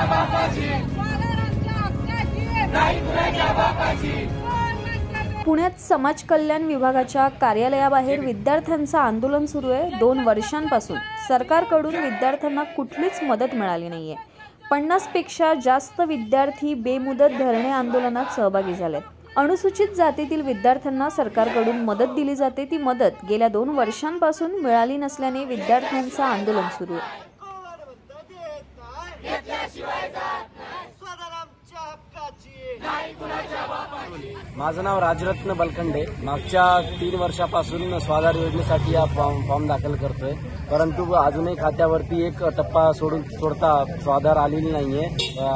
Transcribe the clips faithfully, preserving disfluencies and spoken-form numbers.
पुण्यात समाज कल्याण विभागाच्या कार्यालयाबाहेर विद्यार्थ्यांचं आंदोलन सुरू आहे। दोन वर्षांपासून सरकारकडून विद्यार्थ्यांना कुठलीच मदत मिळाली नाहीये। पन्नास पेक्षा जास्त विद्यार्थी बेमुदत धरणे आंदोलनात सहभागी झालेत। अनुसूचित जातीतील विद्यार्थ्यांना सरकारकडून मदत दिली जाते, ती मदत गेल्या दोन वर्षांपासून मिळाली नसल्याने विद्यार्थ्यांचं आंदोलन सुरू आहे। माझं नाव राजरत्न बलखंडे। मागच्या तीन वर्षापासून स्वाधार योजनेसाठी हा फॉर्म फॉर्म दाखल करतोय, परंतु अजूनही खात्यावरती एक टप्पा सोडून सोडता स्वाधार आलेली नाहीये।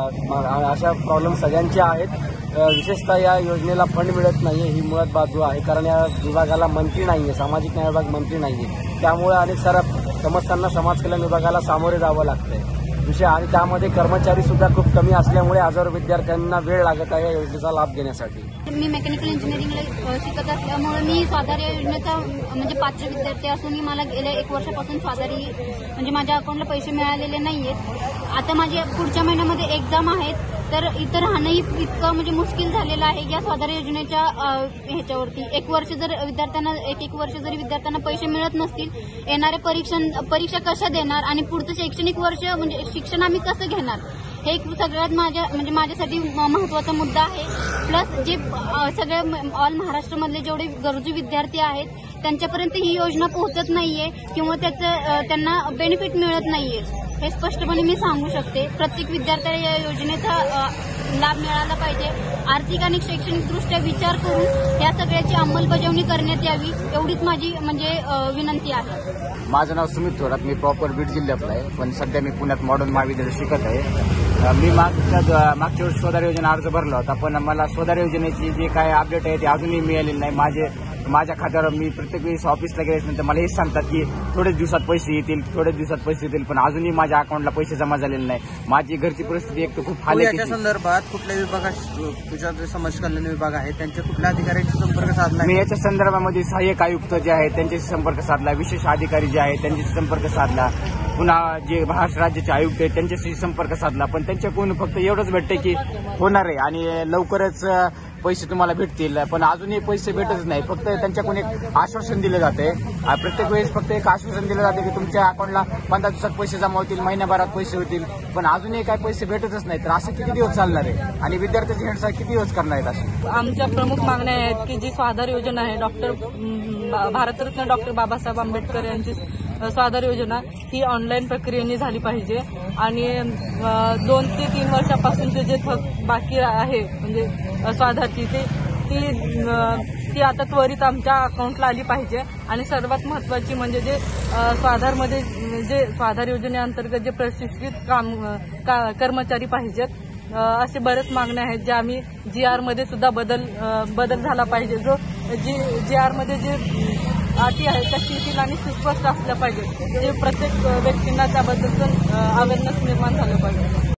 अशा प्रॉब्लेम सगळ्यांचे आहेत। विशेषतः या योजनेला फंड मिळत नाहीये, ही मुळात बाजू आहे। कारण या विभागाला मंत्री नाहीये, सामाजिक न्याय विभाग मंत्री नाहीये, त्यामुळे अनेक साऱ्या समस्यांना समाज कल्याण विभागाला सामोरे जावं लागतंय विषय। आणि त्यामध्ये कर्मचारी सुद्धा खूप कमी असल्यामुळे हजारो विद्यार्थ्यांना वेळ लागत आहे या योजनेचा लाभ घेण्यासाठी। मी मेकॅनिकल इंजिनिअरिंगला शिकत असल्यामुळे मी स्वाधार या योजनेचा म्हणजे पात्र विद्यार्थी असूनही मला गेल्या एक वर्षापासून स्वाधार म्हणजे माझ्या अकाउंटला पैसे मिळालेले नाहीयेत। आता माझ्या पुढच्या महिन्यामध्ये एक्झाम आहेत, तर इथं राहणंही इतकं म्हणजे मुश्किल झालेलं आहे या स्वाधार योजनेच्या ह्याच्यावरती। एक वर्ष जर विद्यार्थ्यांना एक एक वर्ष जरी विद्यार्थ्यांना पैसे मिळत नसतील, येणारे परीक्षा परीक्षा कशा देणार आणि पुढचं शैक्षणिक वर्ष म्हणजे शिक्षण आम्ही कसं घेणार, हे एक सगळ्यात माझ्या म्हणजे माझ्यासाठी महत्त्वाचा मुद्दा आहे। प्लस जे सगळे ऑल महाराष्ट्रामधले जेवढे गरजू विद्यार्थी आहेत त्यांच्यापर्यंत ही योजना पोहोचत नाहीये किंवा त्याचं त्यांना बेनिफिट मिळत नाहीये, हे स्पष्टपणे मी सांगू शकते। प्रत्येक विद्यार्थ्याला या योजनेचा लाभ मिळाला पाहिजे। आर्थिक आणि शैक्षणिक दृष्ट्या विचार करून या सगळ्याची अंमलबजावणी करण्यात यावी, एवढीच माझी म्हणजे विनंती आहे। माझं नाव सुमित थोरात, मी प्रॉपर बीड जिल्ह्यातला आहे, पण सध्या मी पुण्यात मॉडर्न महाविद्यालयात शिकत आहे। मी मागच्या मागच्या वर्षी स्वाधार योजना अर्ज भरला होता, पण मला स्वाधार योजनेची जे काय अपडेट आहे ते अजूनही मिळालेली नाही। माझे माझ्या खात्यावर मी प्रत्येक वेळेस ऑफिसला गेल्यानंतर मला हेच सांगतात की थोड्याच दिवसात पैसे येतील, थोड्याच दिवसात पैसे येतील, पण अजूनही माझ्या अकाउंटला पैसे जमा झालेले नाही। माझी घरची परिस्थिती एक तर खूप हाल आहे। याच्या संदर्भात कुठल्या विभागात तुझा जो समाज कल्याण विभाग आहे त्यांच्या कुठल्या अधिकाऱ्यांशी संपर्क साधला? मी याच्या संदर्भामध्ये सहाय्यक आयुक्त जे आहेत त्यांच्याशी संपर्क साधला, विशेष अधिकारी जे आहेत त्यांच्याशी संपर्क साधला, पुन्हा जे महाराष्ट्र राज्याचे आयुक्त आहेत त्यांच्याशी संपर्क साधला, पण त्यांच्याकडून फक्त एवढंच भेटते की होणार आहे आणि लवकरच पैसे तुम्हाला भेटतील, पण अजूनही पैसे भेटतच नाही। फक्त त्यांच्याकडून एक आश्वासन दिलं जाते, प्रत्येक वेळेस फक्त एक आश्वासन दिलं जाते की तुमच्या अकाउंटला पंधरा दिवसात पैसे जमा होतील, महिन्याभरात पैसे होतील, पण अजूनही काय पैसे भेटतच नाही। तर असं किती दिवस चालणार आहे आणि विद्यार्थ्यांची हेडसाळ किती दिवस करणार आहेत? असे आमच्या प्रमुख मागण्या आहेत की जी स्वाधार योजना आहे, डॉक्टर भारतरत्न डॉक्टर बाबासाहेब आंबेडकर यांची स्वाधार योजना ही ऑनलाईन प्रक्रियेने झाली पाहिजे आणि दोन ते तीन वर्षापासूनचे जे थक बाकी आहे म्हणजे स्वाधारची ते ती ती आता त्वरित आमच्या अकाउंटला आली पाहिजे। आणि सर्वात महत्त्वाची म्हणजे जे स्वाधारमध्ये जे स्वाधार योजनेअंतर्गत जे प्रशिक्षित काम कर्मचारी पाहिजेत, असे बरेच मागण्या आहेत जे आम्ही जी आर मध्ये सुद्धा बदल बदल झाला पाहिजे। जो जी जी आर मध्ये जे अटी आहेत त्या शिथिल आणि सुस्पष्ट असल्या पाहिजे, जे प्रत्येक व्यक्तींना त्याबद्दलचं अवेअरनेस निर्माण झालं पाहिजे।